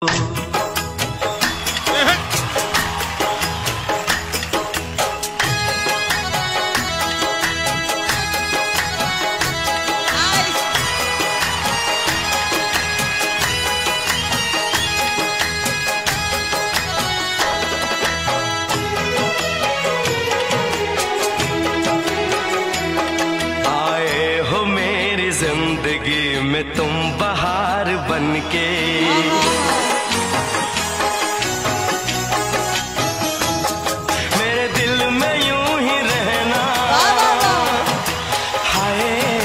जिंदगी में तुम बहार बनके, मेरे दिल में यूं ही रहना। हाय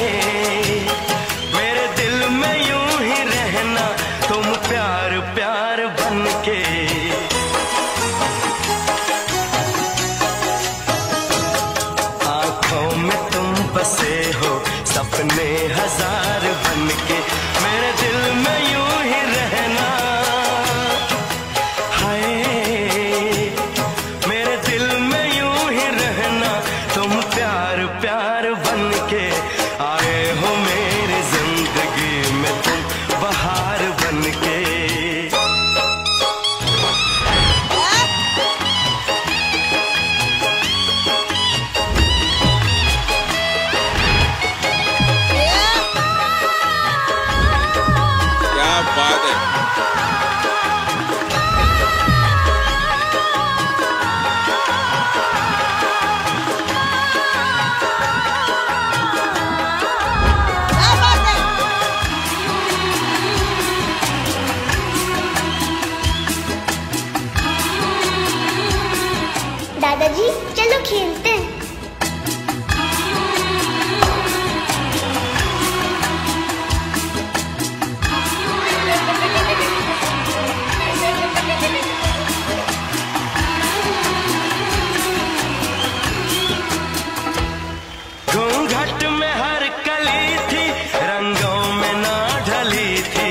मेरे दिल में यूं ही रहना, तुम प्यार प्यार बनके। आँखों में तुम बसे हो सपने हजार बनके, मेरे दिल में यूं ही रहना। हाय मेरे दिल में यूं ही रहना, तुम प्यार प्यार बनके। आए हो मेरी जिंदगी में तुम बहार बनके। बात है। दादाजी चलो खेलते हैं। घूंघट में हर कली थी, रंगों में ना ढली थी।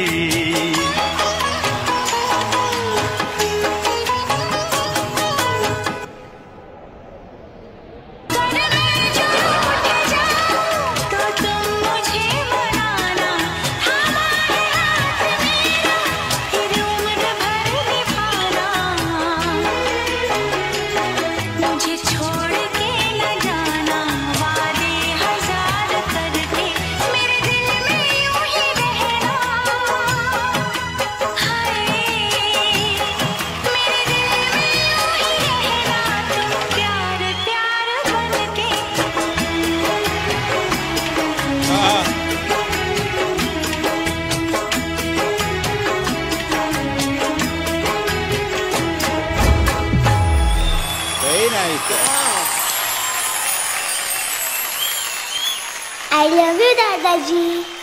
I love you, दादाजी।